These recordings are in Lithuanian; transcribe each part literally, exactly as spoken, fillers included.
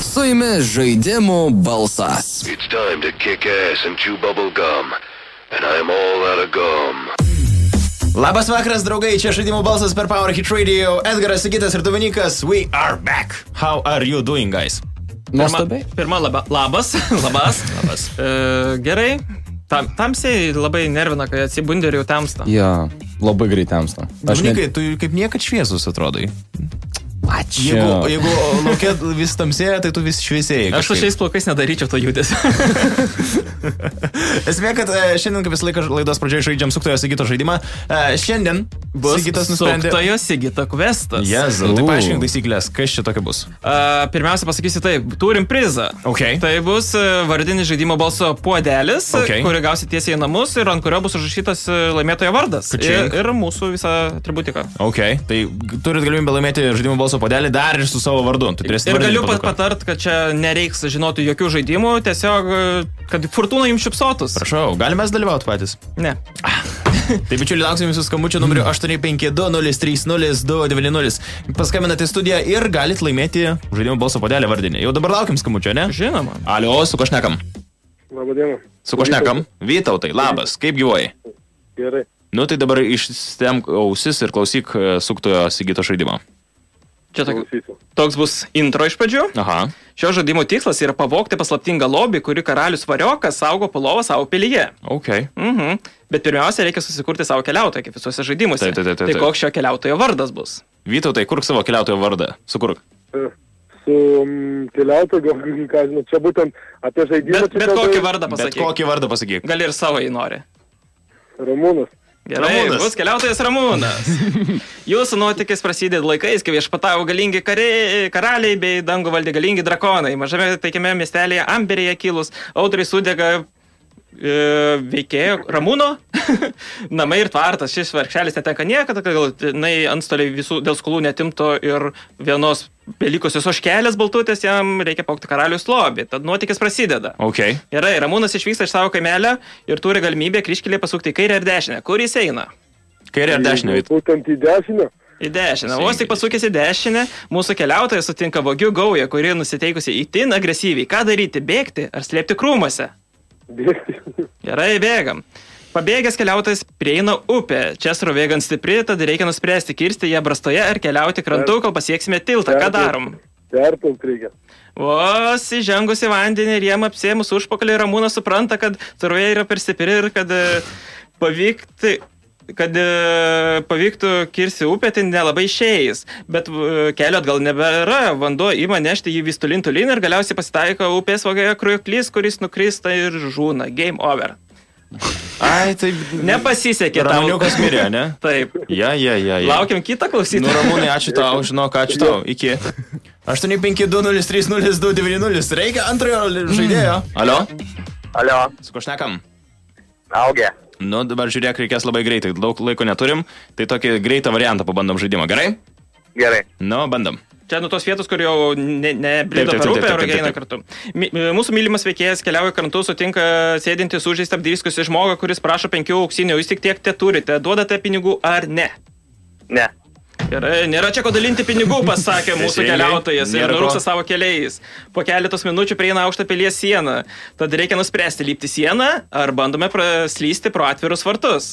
Su jumis žaidimų balsas. It's time to kick ass and chew bubble gum. And I'm all out of gum. Labas vakaras, draugai, čia žaidimų balsas per Power Hit Radio. Edgaras, Sigitas ir Dominikas. We are back. How are you doing, guys? Nuostabiai. Pirma, laba, labas, labas. labas. E, gerai. Tam, tamsiai labai nervina, kai atsibundi ir jau tamsta. Ja, labai greit tamsta. Dominikai, tu kaip niekad šviesus atrodai. Ačiū. Jeigu, jeigu laukia vis tamsėja, tai tu vis šviesėjai. Aš su šiais plaukais nedaryčiau to judesio. Esmė, kad šiandien, kaip visą laiką laidos pradžioje žaidžiam Suktojo Sigito žaidimą. Šiandien bus Sigitas nusprendė... Suktojo Sigito questas. Jezu, tai paaiškink taisyklės, kas čia tokia bus? Uh, pirmiausia, pasakysiu taip, turim prizą. Okay. Tai bus vardinis žaidimo balso puodelis, okay. kurį gausi tiesiai į namus ir ant kurio bus užrašytas laimėtojo vardas. Ir, ir mūsų visą atributika. Ok, tai turit galimybę laimėti žaidimo balso puodelį dar ir su savo vardu. Ir galiu pat patart, kad čia nereiks žinoti jokių žaidimų, tiesiog, kad fortūna jums šipsotus. Prašau, galime mes dalyvauti patys? Ne. Tai bičiuliai, lauksim jūsų skambučio numeriu aštuoni penki du nulis trys nulis du devyni nulis. Paskambinate į studiją ir galit laimėti žaidimo balso puodelį vardinį. Jau dabar laukim skambučio, ne? Žinoma. Alio, su ko šnekam? Labadiena. Su ko šnekam? Vytautai, labas, kaip gyvoji? Gerai. Nu tai dabar išstemk ausis ir klausyk Suktojo Sigito žaidimo. Čia tok, toks bus intro iš pradžių. Aha. Šio žaidimo tikslas yra pavogti paslaptingą lobį, kurį karalius Variokas saugo po lovą savo pilyje. Ok. Mhm. Bet pirmiausia, reikia susikurti savo keliautoją, kaip visuose žaidimuose. Taip, taip, taip, taip. Tai koks šio keliautojo vardas bus? Vytautai, kurk savo keliautojo vardą. Sukurk. Su um, keliautoju, ką žinau, čia būtent apie žaidimą. Bet, bet kokį vardą pasakyk. Bet kokį vardą pasakyk. Gali ir savo jį nori. Ramūnas. Gerai, Ramūnas. bus keliautojas Ramūnas. Jūsų nuotykis prasideda laikais, kai viešpatavo galingi kariai, karaliai bei dangų valdė galingi drakonai. Mažame taikiame miestelėje Amberėje kilus audrai sudega e, veikėjo Ramūno namai ir tvartas. Šis vargšelis netenka niekada, kad antstoliai visų dėl skolų netimto ir vienos belikusios ožkelės baltutės, jam reikia paukti karalius lobį. Tad nuotykis prasideda. Ok. Gerai, Ramūnas išvyksta iš savo kaimelio ir turi galimybę kryžkelėje pasukti į kairę ir dešinę. Kur jis eina? Kairė ar dešinė? Būtent į dešinę. Į dešinę. Vos tik pasukęs į dešinę, mūsų keliautojas sutinka vogių gaują, kuri nusiteikusi itin agresyviai. Ką daryti? Bėgti ar slėpti krūmuose? Bėgti. Gerai, bėgam. Pabėgęs keliautojas prieina upę. Čia srovė gan stipri, tad reikia nuspręsti kirsti ją brastoje ar keliauti krantu, kol pasieksime tiltą. Ką darom? Perplaukt reikia. Vos įžengus į vandenį ir jam apsėmus užpakalį, Ramūnas supranta, kad srovė yra per stipri ir kad pavykti... kad e, pavyktų kirsti upę, tai nelabai išėjęs. Bet e, kelio atgal nebėra, vanduo ima nešti jį vis tolin tolin ir galiausiai pasitaiko upės vagioje krioklys, kuris nukrista ir žūna. Game over. Ai, tai... Nepasisekė tau. Ramūniukas mirė, ne? Taip. Ja, ja, ja, ja. Laukiam kitą klausytą. Nu, Ramūnai, ačiū tau, žinok, ačiū tau. Iki. aštuoni penki du nulis trys nulis du devyni nulis. Reikia antrojo žaidėjo. Alio? Alio, Su ko šnekam? augė. Nu, dabar žiūrėk, reikės labai greitai. Daug laiko neturim, tai tokį greitą variantą pabandom žaidimą. Gerai? Gerai. Nu, bandom. Čia nu tos vietos, kur jau ne, ne brido Taip, taip, per taip, upę, taip, ar taip, eina taip. kartu. Mi, mūsų mylimas veikėjas keliauja krantu, sutinka sėdinti sužeistą apdriskusį žmogą, kuris prašo penkių auksinių. Jūs tik tiek te turite. Duodate pinigų ar ne? Ne. Gerai, nėra čia ko dalinti pinigų, pasakė mūsų Teisingai. keliautojas ir Nėra ko. nurūksta savo keliais. Po keletos minučių prieina aukštą pilies sieną. Tad reikia nuspręsti, lipti sieną ar bandome praslysti pro atvirus vartus.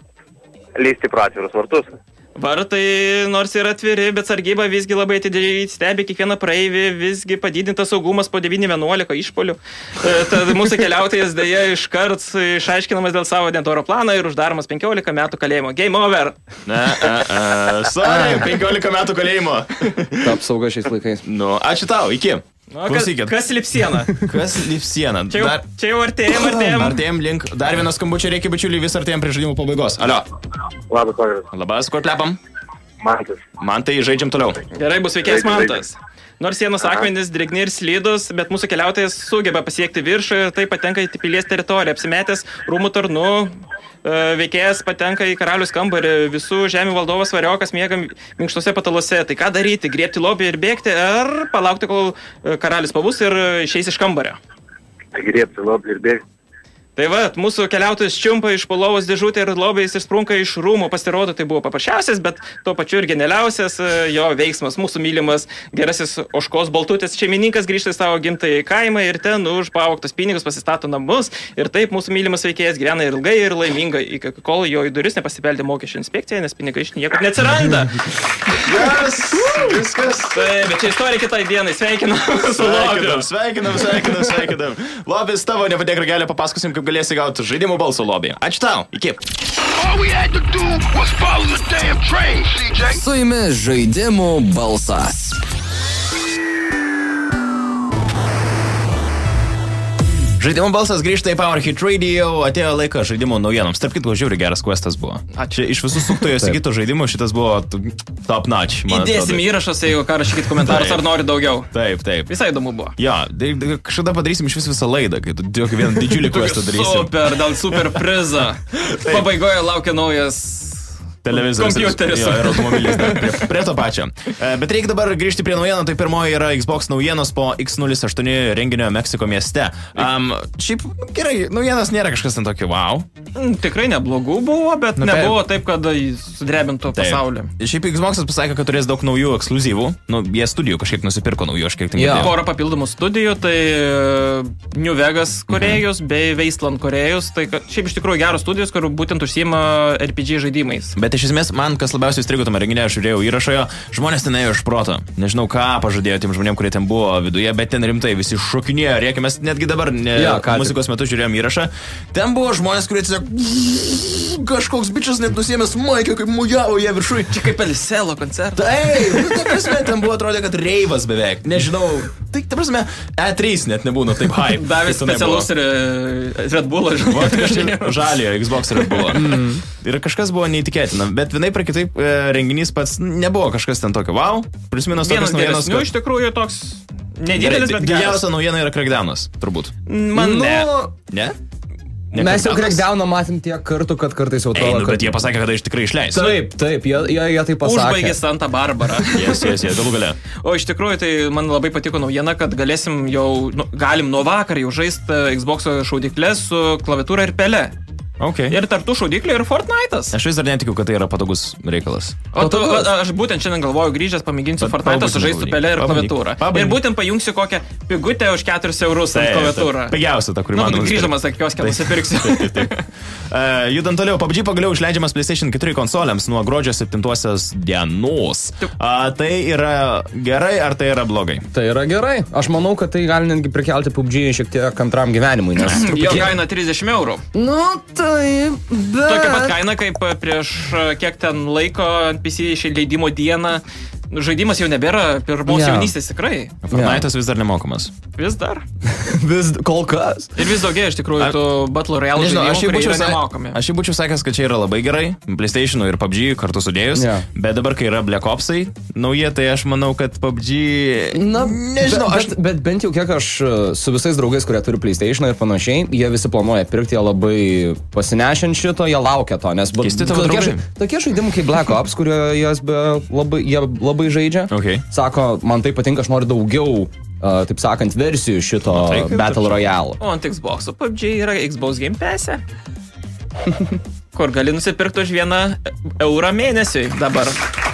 Lysti pro atvirus vartus. Vartai nors ir atviri, bet sargyba visgi labai atidžiai stebi kiekvieną praeivį, visgi padidintas saugumas po devyni vienuolika išpolių. E, Tad mūsų keliautojas dėja iškart išaiškinamas dėl savo dentoro planą ir uždaromas penkiolika metų kalėjimo. Game over! Ne, a, a, sorry, penkiolika metų kalėjimo. Ta apsauga šiais laikais. Nu, ačiū tau, iki. Nu, kas, Klausykit. kas lip sieną? Kas lip sieną? Čia jau, Dar, čia jau artėjom, artėjom. artėjom link. Dar vienas skambučio reikia, bičiuliai, vis artėjom prie žaidimų pabaigos. Alio. Labas vakaras. Labas, kur tlepam? Mantas. Man tai žaidžiam toliau. Gerai, bus veikėjas Mantas. Nors sienos akmenys drėgni ir slidus, bet mūsų keliautojas sugeba pasiekti viršų ir tai patenka į pilies teritoriją, apsimetęs rūmų tarnu. Veikėjas patenka į karalius kambarį, visų žemių valdovas Variokas miega minkštose patalose. Tai ką daryti? Griebti lobį ir bėgti ar palaukti, kol karalius pabus ir išeis iš kambario? Tai griebti lobį ir bėgti. Tai va, mūsų keliautojas čiumpa iš palovos dėžutę ir lobiais išsprunka iš rūmų. Pasirodo, tai buvo paprasčiausias, bet tuo pačiu ir genialiausias jo veiksmas. Mūsų mylimas gerasis Ožkos Baltutės šeimininkas grįžta į savo gimtąjį kaimą ir ten už pavogtus pinigus pasistato namus. Ir taip mūsų mylimas veikėjas gyvena ilgai ir laimingai, iki kol jo į duris nepasibeldė mokesčių inspekcija, nes pinigai iš niekur neatsiranda. Yes, viskas. Tai, bet čia istorija kitai dienai. Sveikinam su lobiu. Sveikinam, sveikinam, sveikinam. Lobis tavo, nepadėk ragelio, papasakosim, kaip galėsi gauti žaidimų balso lobį. Ačiū tau, iki. All we had to do was follow the damn train, C J. Su jumis žaidimų balsas. Žaidimų balsas grįžta į Power Hit Radio, atėjo laikas žaidimų naujienoms. Tarp kitko, žiūri, geras questas buvo. Čia iš visų suktojo įsigytų žaidimų šitas buvo top notch. Įdėsim įrašas, jeigu ką rašykit komentarus, ar nori daugiau. Taip, taip. Visai įdomu buvo. Jo, kažkada padarysim iš vis visą laidą, kai tu tiesiog vieną didžiulį questą darysim. Super, dėl super prizą. Pabaigoje laukia naujas televizorius. Kompiuteris. Jo, ir automobilis dar prie, prie to pačio. Bet reikia dabar grįžti prie naujienų. Tai pirmoji yra Xbox naujienos po X nulis aštuoni renginio Meksiko mieste. Um, šiaip gerai, naujienos nėra kažkas ten tokio wow. Tikrai neblogų buvo, bet nu, nebuvo taip, kad sudrebintų pasaulį. Šiaip Xbox'as pasakė, kad turės daug naujų ekskluzyvų. Nu, jie studijų kažkiek nusipirko naujų, aš kiek ten girdėjau. Porą papildomų studijų, tai New Vegas korėjus mhm. bei Wasteland korėjus. Tai šiaip iš tikrųjų geros studijos, kur būtent užsiima R P G žaidimais. Bet iš esmės, man kas labiausiai įstrigo tame renginėje, aš žiūrėjau įrašoje, žmonės ten ėjo iš proto. Nežinau, ką pažadėjo tiem žmonėm, kurie ten buvo viduje, bet ten rimtai visi šokinėjo, rėkė, mes netgi dabar ne, ja, muzikos metu žiūrėjom įrašą. Ten buvo žmonės, kurie tiesiog kažkoks bičias net nusėmęs maikę, kaip mujavo jie viršui. Čia kaip Eliselo koncertas. Taip, nu, ta prasme, ten buvo atrodė, kad reivas beveik. Nežinau, tai ta prasme, E trys net nebūna taip hype. Davė specialus Red Bull, žinau. Žaliojo Xbox Red Bull. Mm. Ir kažkas buvo neįtikėtina. Bet vienaip ir kitaip renginys pats nebuvo kažkas ten tokio, wow, prisiminus tokios naujienos. Vienas iš tikrųjų toks nedidelis, bet didžiausia naujiena yra Crackdownas, turbūt. Man ne. Ne? Ne Mes jau Crackdowną matėm tiek kartų, kad kartais jau atrodo, nu, kad... Bet jie pasakė, kad iš tikrai išleis. Taip, taip, jie, jie, jie tai pasakė. Užbaigė Santa Barbara. Jes, jes, jes, galų gale. O iš tikrųjų, tai man labai patiko naujiena, kad galėsim jau, nu, galim nuo vakar jau žaisti Xbox šaudyklės su klaviatūra ir pele. Okay. Ir tarp tų šaudyklė ir Fortnite'as. Aš vis dar netikiu, kad tai yra patogus reikalas. O tu, a, aš būtent šiandien galvoju, grįžęs pamėginsiu Fortnite'ą sužaisti su pele ir klaviatūrą. Ir būtent pajungsiu kokią pigutę už keturis eurus ant klaviatūrą. Pigiausia ta, kuri man nusipirksiu. Grįždamas akioskę nusipirksiu. Taip, taip, taip. Uh, judant toliau, P U B G pagaliau išleidžiamas PlayStation keturi konsolėms nuo gruodžio septintosios dienos. Uh, tai yra gerai ar tai yra blogai? Tai yra gerai. Aš manau, kad tai gali netgi prikelti P U B G šiek tiek antram gyvenimui. Nes jo kaina trisdešimt eurų. Nu, tai... Bet... Tokia pat kaina, kaip prieš kiek ten laiko ant P C išleidimo dieną. Žaidimas jau nebėra pirmos yeah. jaunystės tikrai. Fortnite'as vis dar nemokamas. Vis dar. Vis kol kas. Ir vis daugiau iš tikrųjų tų Battle Royale žaidimų, kurie yra nemokami. Aš jau būčiau sakęs, kad čia yra labai gerai. PlayStation ir P U B G kartu sudėjus. Yeah. Bet dabar, kai yra Black Opsai nauji, tai aš manau, kad P U B G... Na, nežinau. Bet, aš... bet, bet bent jau kiek aš su visais draugais, kurie turi PlayStation ir panašiai, jie visi planuoja pirkti, jie labai pasinešint šito, jie laukia to. Nes tokie, tokie žaidimai kaip Black Ops, kurie labai, jie labai žaidžia. Okay. Sako, man tai patinka, aš noriu daugiau, uh, taip sakant, versijų šito no, tai, Battle taip, Royale. O ant Xbox, o P U B G yra Xbox Game Pass'e. Kur gali nusipirkti už vieną eurą mėnesiui dabar.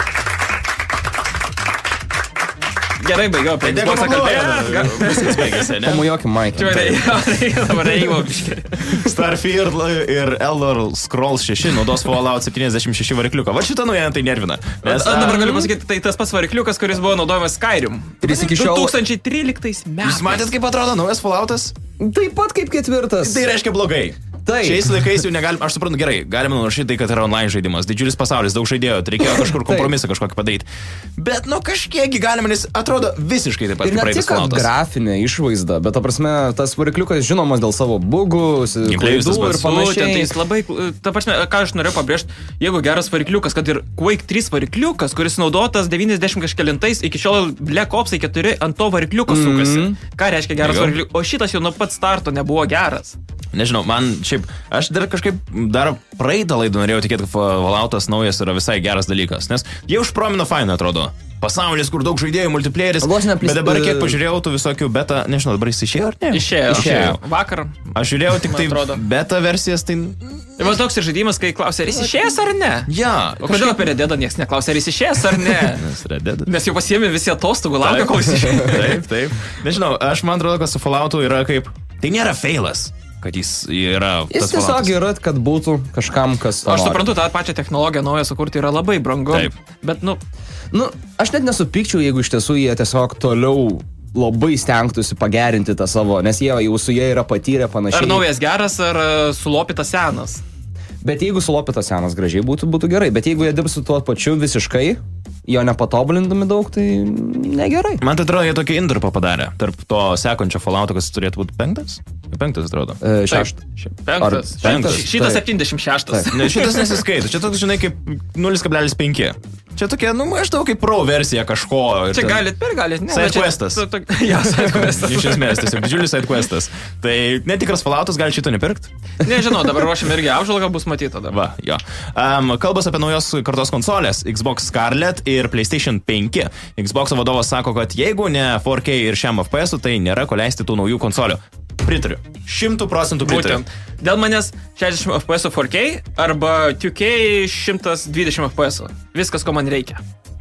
Gerai, baigiau apie Xbox'ą kalbėti. Viskas baigėsi, ne? Pamujokim, Mike. Dabar eimo biškį. Starfield ir Elder Scrolls šeši naudos Fallout septyniasdešimt šeši varikliuką. Va šitą naujieną tai nervina. Nes, a, dabar galiu pasakyti, tai tas pats varikliukas, kuris buvo naudojamas Skyrim. du tūkstančiai tryliktais metais. Jūs matėt, kaip atrodo naujas Falloutas? Taip pat kaip ketvirtas. Tai reiškia blogai. Taip. Šiais laikais jau negalim, aš suprantu gerai, galime nurašyti tai, kad yra online žaidimas, didžiulis pasaulis, daug žaidėjų, tai reikėjo kažkur kompromisą kažkokį padaryti. Bet nu kažkiekgi galima, nes atrodo visiškai taip pat kaip praeitas Falloutas. Ir ne tik grafinė išvaizda, bet ta prasme, tas varikliukas žinomas dėl savo bugų, klaidų ir panašiai. Tai jis labai, ta prasme, ką aš norėjau pabrėžti, jeigu geras varikliukas, kad ir Quake trys varikliukas, kuris naudotas devyniasdešimt kažkelintais, iki šiol Black Ops keturi ant to varikliuko sukasi. Mm-hmm. Ką reiškia geras varikliukas? O šitas jau nuo pat starto nebuvo geras. Nežinau, man šiaip, aš dar kažkaip dar praeitą laidą norėjau tikėti, kad Falloutas naujas yra visai geras dalykas, nes jie užpromino fainą atrodo. pasaulis, kur daug žaidėjų, multiplayeris. Play... Bet dabar kiek pažiūrėjau tų visokių beta, nežinau, dabar jis išėjo ar ne? Išėjo. Išėjo. Vakar. Aš žiūrėjau tik tai beta versijas, tai... Ir vas toks ir žaidimas, kai klausia, ar jis išėjęs ar ne? Ja. O kodėl apie Red Deadą niekas neklausia, ar jis išėjęs ar ne? Nes Red Dead. Nes jau pasiėmė visi atostogų, laukia, kol jis išėjo. Taip, taip. Nežinau, aš man atrodo, kad su Falloutu yra kaip... Tai nėra failas. Kad jis yra... Jis tiesiog yra, kad būtų kažkam, kas... Aš suprantu, tą pačią technologiją naują sukurti yra labai brangu. Taip. Bet, nu... Nu, aš net nesupykčiau, jeigu iš tiesų jie tiesiog toliau labai stengtųsi pagerinti tą savo, nes jie jau su jie yra patyrę panašiai. Ar naujas geras, ar sulopytas senas. Bet jeigu sulopytas senas gražiai būtų, būtų gerai. Bet jeigu jie dirbs su tuo pačiu visiškai, jo nepatobulindami daug, tai negerai. Man tai atrodo, jie tokį indarpą padarė. Tarp to sekančio Fallouto, kas turėtų būti penktas? Penktas, atrodo. E, šeštas. Penktas. Penktas. Šitas septyniasdešimt šeštas. Ne, šitas nesiskaito. Čia toks, žinai, kaip nulis kablelis penki. Čia tokia, nu, maždaug kaip pro versija kažko. Čia ten... galit, per galit. Ne, sidequestas. Ja, sidequestas. Iš esmės, tiesiog didžiulis sidequestas. Tai netikras Falloutas, gali šito nepirkt? Nežinau, dabar ruošiam irgi apžvalgą, bus matyta dabar. Va, jo. Um, kalbas apie naujos kartos konsolės Xbox Scarlett ir PlayStation penki. Xbox vadovas sako, kad jeigu ne four K ir šiam F P S, tai nėra ko leisti tų naujų konsolių. Pritariu. Šimtų procentų pritariu. Būtent. Dėl manęs šešiasdešimt F P S four K arba two K šimtas dvidešimt F P S. Viskas, ko man reikia.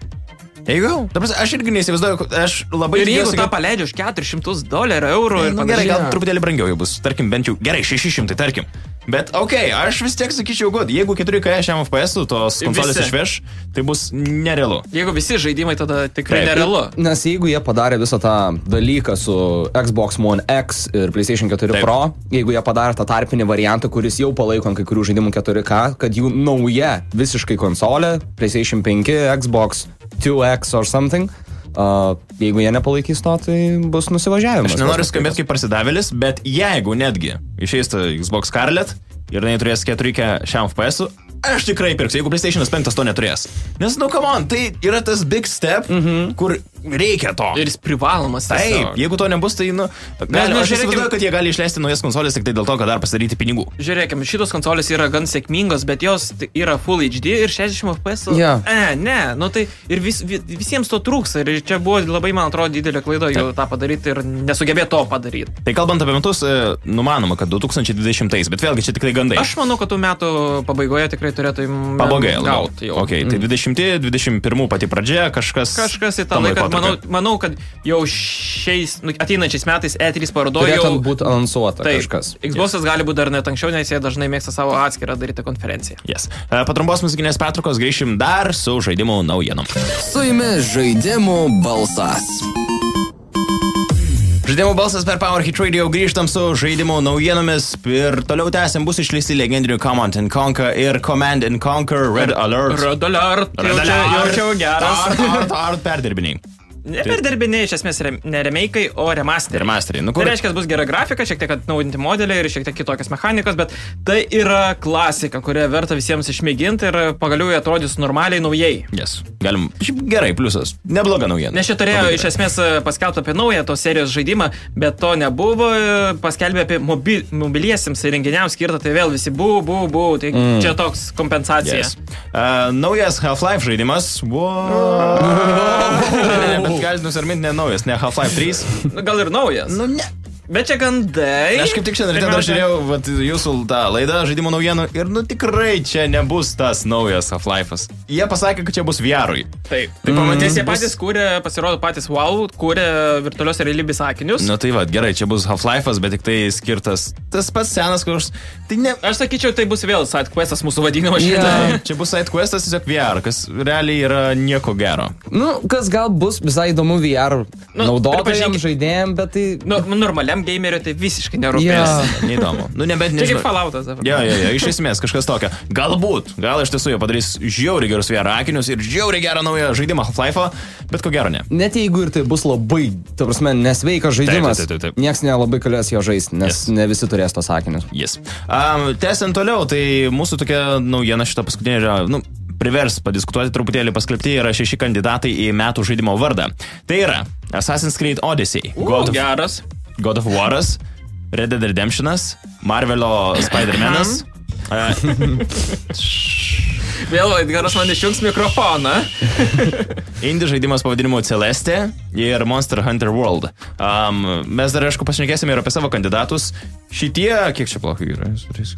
Jeigu, aš irgi neįsivaizduoju, aš labai... Ir jeigu tą paleidžiu už keturis šimtus dolerių, eurų ir nu, panašiai. Gerai, gal truputėlį brangiau jau bus, tarkim, bent jau, gerai, šeši šimtai, tarkim. Bet, okei, okay, aš vis tiek sakyčiau, god, jeigu keturi K šiam F P S tos konsolės išveš, tai bus nerealu. Jeigu visi žaidimai, tada tikrai Taip. nerealu. Nes jeigu jie padarė visą tą dalyką su Xbox One X ir PlayStation four Taip. Pro, jeigu jie padarė tą tarpinį variantą, kuris jau palaiko ant kai kurių žaidimų four K, kad jų nauja visiškai konsolė, PlayStation five, Xbox two X or something, Uh, jeigu jie nepalaikys to, tai bus nusivažiavimas. Aš nenoriu skambėti kaip parsidavėlis, bet jeigu netgi išeis Xbox Scarlett ir neturės keturi K šiam F P S, aš tikrai pirksiu, jeigu PlayStation five to neturės. Nes, nu, come on, tai yra tas big step, mm-hmm. kur reikia to. Ir jis privalomas. Taip, jeigu to nebus, tai, nu, galima, aš įsivaizduoju, kad jie gali išleisti naujas konsolės tik tai dėl to, kad dar pasidaryti pinigų. Žiūrėkime, šitos konsolės yra gan sėkmingos, bet jos yra Full H D ir šešiasdešimt F P S. Yeah. E, ne, nu tai ir vis, vis, visiems to trūks. Ir čia buvo labai, man atrodo, didelė klaida jau tą padaryti ir nesugebėjo to padaryti. Tai kalbant apie metus, numanoma, kad du tūkstančiai dvidešimtais, bet vėlgi čia tikrai gandai. Aš manau, kad tų metų pabaigoje tikrai turėtų Pablogėjo gauti. Okay, tai dvidešimti, dvidešimt pirmi pati pradžia, kažkas... Kažkas į tą laiką, manau, manau, kad jau šiais, nu, ateinančiais metais E trys parodoje jau... Turėtų būti anonsuota tai, kažkas. Xbox'as yes. gali būti dar net anksčiau, nes jie dažnai mėgsta savo atskirą daryti konferenciją. Yes. Po trumpos muzikinės pertraukos grįšim dar su žaidimų naujienom. Su jumis žaidimų balsas. Žaidimų balsas per Power Hit Radio, grįžtam su žaidimų naujienomis ir toliau tęsim, bus išleisti legendinių Command and Conquer ir Command and Conquer Red Alert. Red Alert, jaučiau geras. Art, art, art perdirbiniai. Ne perdirbiniai, iš esmės ne remeikai, o remasteriai. Remasteriai. Nu, kur... Tai reiškia, bus gera grafika, šiek tiek atnaujinti modeliai ir šiek tiek kitokios mechanikos, bet tai yra klasika, kurią verta visiems išmėginti ir pagaliau jie atrodys normaliai naujai. Yes. Galim. Gerai, pliusas. Nebloga naujiena. Nes čia turėjo iš esmės paskelbti apie naują tos serijos žaidimą, bet to nebuvo. Paskelbė apie mobil, mobiliesiems įrenginiams skirtą, tai vėl visi bu, bu, bu. Tai mm. čia toks kompensacija. Yes. Uh, naujas Half-Life žaidimas. Wow. Galit nusirminti ne naujas, ne Half-Life trys. Gal ir naujas. Nu, ne. Bet čia gandai. Aš kaip tik šiandien ryte dar žiūrėjau vat, jūsų tą laidą žaidimo naujienų ir nu tikrai čia nebus tas naujas Half-Life'as. Jie pasakė, kad čia bus V R-ui. Taip. Tai pamatys, jie patys kūrė, pasirodo patys WoW, kūrė virtualios realybės akinius. Nu tai va, gerai, čia bus Half-Life'as, bet tik tai skirtas tas pats senas, kur aš... Tai ne... Aš sakyčiau, tai bus vėl sidequestas mūsų vadinamas šitą. Yeah. Čia bus sidequestas tiesiog V R, kas realiai yra nieko gero. Nu, kas gal bus visai įdomu V R nu, naudotojams, žaidėjams, bet tai... Nu, normaliam gamerio tai visiškai nerūpės. Yeah. Neįdomu. Nu, nebent nežinau. Čia kaip Falloutas. Jo, jo, jo, iš esmės kažkas tokio. Galbūt, gal iš tiesų jie padarys žiauriai gerus V R akinius ir žiauriai gerą naują žaidimą Half-Life'o, bet ko gero ne. Net jeigu ir tai bus labai, ta prasme, nesveikas žaidimas, taip, taip, taip, taip. Nieks nelabai galės jo žaisti, nes yes. ne visi turės tos akinius. Yes. Um, tęsiant toliau, tai mūsų tokia naujiena šitą paskutinė yra, nu, privers padiskutuoti truputėlį, paskelbti yra šeši kandidatai į metų žaidimo vardą. Tai yra Assassin's Creed Odyssey, uh, God, of, geras. God of War'as, Red Dead Redemption'as, Marvel'o Spider-Man'as. Vėl Edgaras man išjungs mikrofoną. Indie žaidimas pavadinimu Celeste ir Monster Hunter World. Um, mes dar, aišku, pašnekėsime ir apie savo kandidatus. Šitie, kiek čia plaukai yra?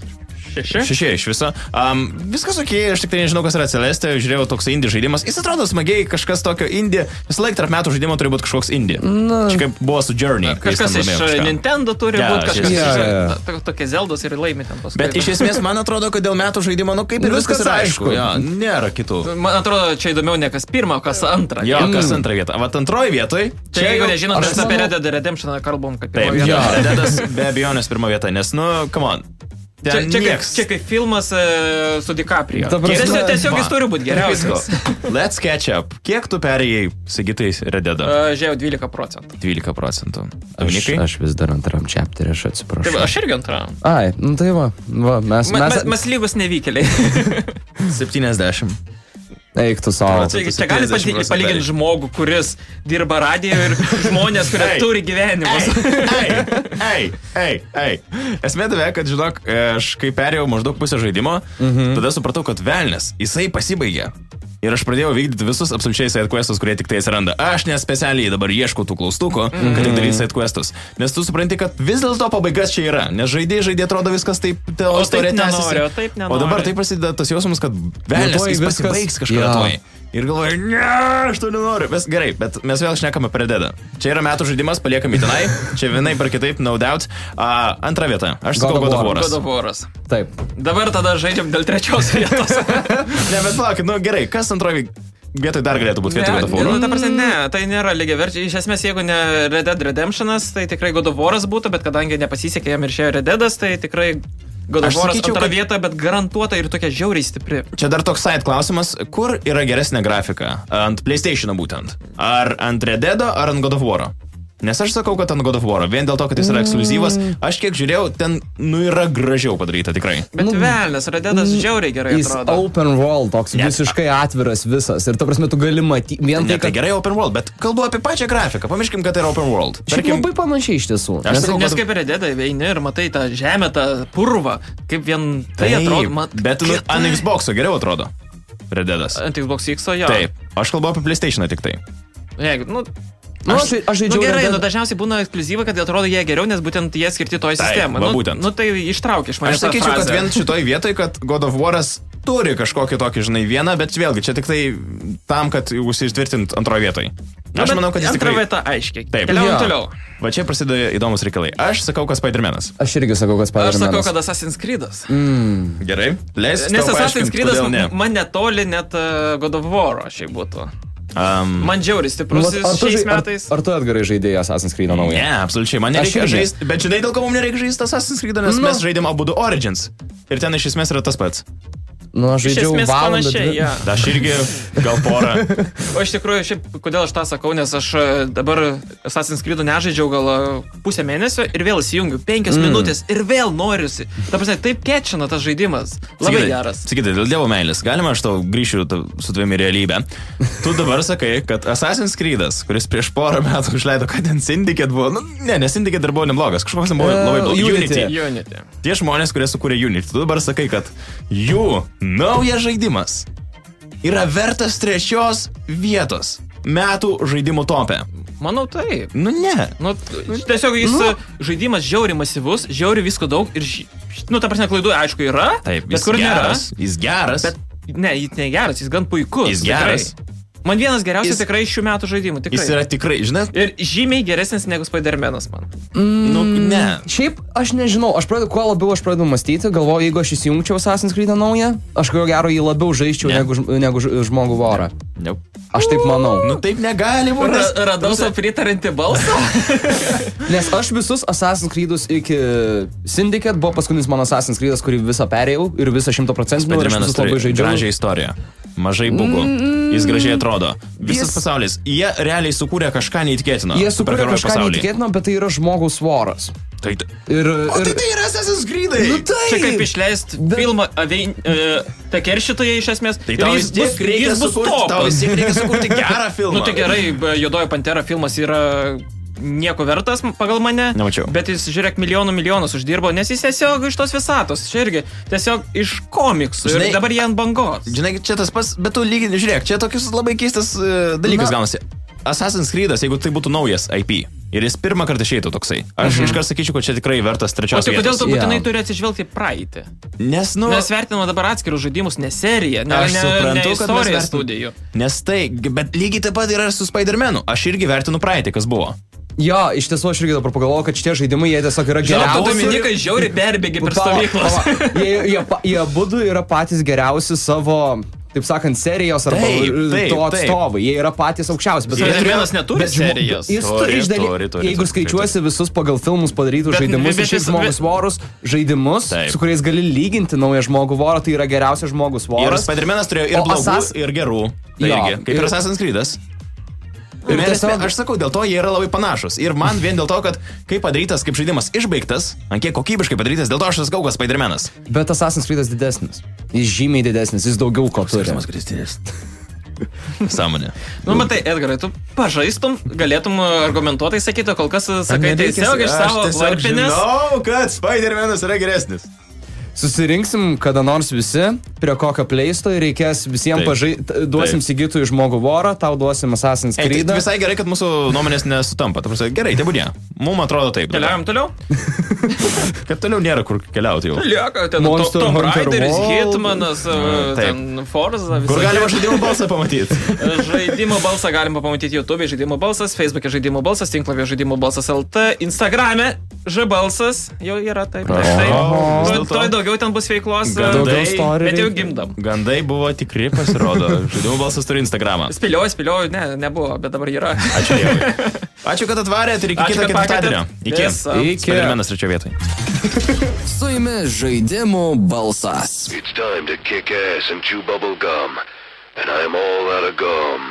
Šeši? Šeši iš viso. Um, viskas ok, aš tik tai nežinau, kas yra Celeste, žiūrėjau toks indie žaidimas. Jis atrodo smagiai, kažkas tokio indie. Visą laiką tarp metų žaidimo turi būti kažkoks indie. No. Čia kaip buvo su Journey. Kažkas iš kažką. Nintendo turi ja, būti, kažkas ja, ja, ja. iš tokie Zeldos ir laimi ten paskui. Bet iš esmės, man atrodo, kad dėl metų žaidimo, nu kaip ir nu, viskas yra aišku. Ja, nėra kitų. Man atrodo, čia įdomiau ne kas pirmą, o kas antrą. Jo, mm. kas antrą vietą. Vat antroji vietoj. Čia, čia jeigu nežinot, mes apie Red Dead Redemption kalbam, kad pirma vieta. Taip, Red Deadas be abejonės pirma vieta, nes, nu, come on. Čia, čia, kaip, čia kaip filmas e, su DiCaprio. Tiesiog, tiesiog jis turi būti geriausias. Let's catch up. Kiek tu perėjai, Sigitais, Red Deadą? Uh, žiūrėjau, dvylika procentų. dvylika procentų. Aš, aš vis dar antram chapterį, aš atsiprašau. Taip, aš irgi antram. Ai, nu tai va. va mes, Ma, mes, mes, mes lygus nevykėliai. septyniasdešimt. Eik tu savo. Čia, čia gali palyginti žmogų, kuris dirba radijo ir žmonės, kurie hey. turi gyvenimus. Ei, ei, ei, ei. Esmė tave, kad žinok, aš kai perėjau maždaug pusę žaidimo, mhm. tada supratau, kad velnės, jisai pasibaigė. Ir aš pradėjau vykdyti visus absoliučiai side questus, kurie tik tai atsiranda. Aš nespecialiai dabar ieškau tų klaustukų, mm-hmm. kad tik daryti side questus. Nes tu supranti, kad vis dėlto pabaigas čia yra. Nes žaidėjai žaidėjai atrodo viskas taip, ta istorija tęsiasi. O dabar taip prasideda tas jausmas, kad velnės jis viskas... pasibaigs kažkada toj. Ir galvoju, ne, aš to nenoriu. Mes, gerai, bet mes vėl šnekame apie Red Deadą. Čia yra metų žaidimas, paliekame tenai. Čia vienai per kitaip, no doubt. Uh, antra vieta. Aš sakau God of War. God of Waras. Taip. Dabar tada žaidžiam dėl trečios vietos. Ne, bet palaukit, nu gerai, kas antroji vietoj dar galėtų būti vietoj God of War? Nu, ta prasme, ne, tai nėra lygiaverčiai. Iš esmės, jeigu ne Red Dead Redemptionas, tai tikrai God of Waras būtų, bet kadangi nepasisekė jam ir šėjo Red Deadas, tai tikrai God of Waras antra kad... vieta, bet garantuota ir tokia žiauriai stipri. Čia dar toks side klausimas, kur yra geresnė grafika? Ant PlayStation'o būtent. Ar ant Red Dead'o, ar ant God of War'o? Nes aš sakau, kad ant God of War'o, vien dėl to, kad jis yra ekskliuzyvas, aš kiek žiūrėjau, ten, nu, yra gražiau padaryta tikrai. Bet nu, velnės, Red Deadas žiauriai gerai atrodo. Jis open world, toks yeah. visiškai atviras visas. Ir ta prasme, tu gali matyti... Vien tai, kad... tai gerai open world, bet kalbu apie pačią grafiką. Pamirškim, kad tai yra open world. Šiaip labai panašiai iš tiesų. Aš nes, sakau, nes kad... kaip Red Dead'ai veini ir matai tą žemę, tą purvą, kaip vien tai, tai atrodo. Man... Bet nu, ant Xbox'o geriau atrodo Red Deadas. Ant Xbox X'o, jo. Taip, aš kalbu apie PlayStation'ą tik tai. Jeigu, nu... Nu, aš, aš žaidžiau... Nu gerai, nu, dažniausiai būna ekskliuzyvai, kad atrodo jie geriau, nes būtent jie skirti toj sistemai. Nu, nu tai ištraukia iš manęs. Aš sakyčiau, kad vien šitoj vietoj, kad God of War'as turi kažkokį tokį, žinai, vieną, bet vėlgi, čia tik tai tam, kad užsitvirtint antroje vietoje. Aš nu, manau, kad jis antra tikrai... vieta aiškiai. Taip. Keliaujam ja. toliau. Va čia prasideda įdomus reikalai. Aš sakau, kad Spider-Manas. Aš irgi sakau, kad Spider-Manas. Aš sakau, kad Assassin's Creed'as. Mm. Gerai. Leis nes Assassin's Creed'as ne. man netoli net uh, God of War'o šiaip būtų. Um, man džiauris stiprus nu, šiais metais. Ar, ar tu atgarai žaidėjai Assassin's Creed naują? Ne, absoliučiai. Man nereikia žaisti. Bet žinai, dėl ko mums nereikia žaisti Assassin's Creed, nes nu. mes žaidėm abudu Origins. Ir ten iš esmės yra tas pats. Nu, aš žaidžiau valandą. Ja. Aš irgi gal porą. O iš tikrųjų, šiaip, kodėl aš tą sakau, nes aš dabar Assassin's Creed'ų nežaidžiau gal pusę mėnesio ir vėl įsijungiu penkias mm. minutės ir vėl noriusi. Ta prasme, taip kečina tas žaidimas. Labai sakytai, geras. Sakytai, dėl Dievo meilės, galima aš tau grįšiu su tavimi realybę. Tu dabar sakai, kad Assassin's Creed'as, kuris prieš porą metų išleido, kad ten Syndicate buvo, nu, ne, nes Syndicate dar buvo neblogas, kažkoks buvo uh, labai blogas. Unity. Unity. Tie žmonės, kurie sukūrė Unity, tu dabar sakai, kad jų naujas žaidimas yra vertas trečios vietos metų žaidimų topė. Manau taip. Nu ne. Nu, tiesiog jis nu. žaidimas žiauriai masyvus, žiauriai visko daug ir, nu, ta prasme, klaidų aišku yra, taip, bet kur geras, nėra. Jis geras. Bet ne, jis ne geras, jis gan puikus. Jis geras. Tikrai. Man vienas geriausias jis, tikrai šių metų žaidimų. Tikrai. Jis yra tikrai, žinai. Ir žymiai geresnis negu Spider-Manas man. Mm, nu, ne. Šiaip, aš nežinau, aš pradedu, kuo labiau aš pradedu mąstyti, galvoju, jeigu aš įsijungčiau Assassin's Creed naują, aš ko gero jį labiau žaisčiau ne. negu, negu žmogų vorą. Ne. Aš taip manau. Nu taip negali būti. Ra, radau savo pritarantį balsą. Nes aš visus Assassin's Creed'us iki Syndicate buvo paskutinis mano Assassin's Creed'as, kurį visą perėjau ir visą šimto procentų ir aš visus labai žaidžiau. Gražią istoriją. Mažai bugų. Jis gražiai atrodo. Visas jis... pasaulis. Jie realiai sukūrė kažką neįtikėtino. Jie sukūrė kažką neįtikėtino, bet tai yra žmogaus voras. Tai, ir, o ir... tai tai yra Assassin's Creed'ai. Nu, tai... Čia kaip išleist bet... filmą Avein... Uh, ta keršytoje iš esmės. Tai tau vis tiek reikia sukurti, tau vis tiek reikia sukurti gerą filmą. Nu tai gerai, Juodoji Pantera filmas yra nieko vertas pagal mane. Nemačiau. Bet jis, žiūrėk, milijonų milijonus uždirbo, nes jis tiesiog iš tos visatos. Čia irgi tiesiog iš komiksų. Žinai, ir dabar jie ant bangos. Žinai, čia tas pas, bet tu lygiai, žiūrėk, čia tokius labai keistas uh, dalykas gaunasi. Assassin's Creed'as, jeigu tai būtų naujas I P ir jis pirmą kartą išeitų toksai, aš mhm. iškart sakyčiau, kad čia tikrai vertas trečios vietos. O tai kodėl tu būtinai yeah. turi atsižvelgti praeitį? Nes, nu... Mes vertiname dabar atskirus žaidimus, ne seriją, ne, ne, suprantu, ne istoriją studijų. Nes tai, bet lygiai taip pat yra su Spider-Man'u. Aš irgi vertinu praeitį, kas buvo. Jo, iš tiesų aš irgi dabar pagalvojau, kad šitie žaidimai, jie tiesiog yra geriausi. Žinau, Dominikai žiauriai perbėgi per stovyklas. Jie, jie, jie abudu yra patys geriausi savo, taip sakant, serijos arba taip, taip, to atstovai. Jie yra patys aukščiausi. Bet Spider-Manas neturi serijos. Jis turi iš dalies, jeigu skaičiuosi visus pagal filmus padarytus bet, žaidimus, iš žmogus vorus žaidimus, taip. Su kuriais gali lyginti naują žmogų vorą, tai yra geriausias žmogus voras. Ir Spider-Manas turėjo ir blogų, Asas... ir gerų. Taigi, kaip ir Assassin's Creed'as. Ir tiesiog, aš sakau, dėl to jie yra labai panašus. Ir man vien dėl to, kad kaip padarytas, kaip žaidimas išbaigtas, ant kiek kokybiškai padarytas, dėl to aš sakau, kad Spider-Manas. Bet Assassin's Creed'as didesnis. Jis žymiai didesnis, jis daugiau ko turi. Sąmonė. Nu, matai, Edgarai, tu pažaistum, galėtum argumentuotai sakyti, kol kas sakai tiesiog iš savo varpinės. Aš žinau, kad Spider-Manas yra geresnis. Susirinksim kada nors visi prie kokio pleisto ir reikės visiems pažai... Duosim Sigitui žmogų vorą, tau duosim Assassin's Creed. Tai visai gerai, kad mūsų nuomonės nesutampa. Ta prasme, gerai, tai būdė. Mums atrodo taip. Keliaujam toliau? Kad toliau nėra kur keliauti jau. Lieka, ten Monster Tom Raideris, Hitmanas, ten Forza. Kur galima žaidimo balsą pamatyti? Žaidimo balsą galima pamatyti YouTube, žaidimo balsas, Facebook'e žaidimo balsas, tinklapė žaidimo balsas L T, Instagram'e Ž balsas, jau yra taip. Toj daugiau ten bus veiklos, gandai, bet jau gimdam. Gandai buvo tikri, pasirodo. Žaidimo balsas turi Instagramą. Spėliauju, spėliauju, ne, nebuvo, bet dabar yra. Ačiū Dievui. Ačiū, kad atvarėt ir iki kito ketvirtadienio. Iki. Iki. Spider-Manas trečio vietoj. Su jumis žaidimų balsas. It's time to kick ass and chew bubble gum, and I'm all out of gum.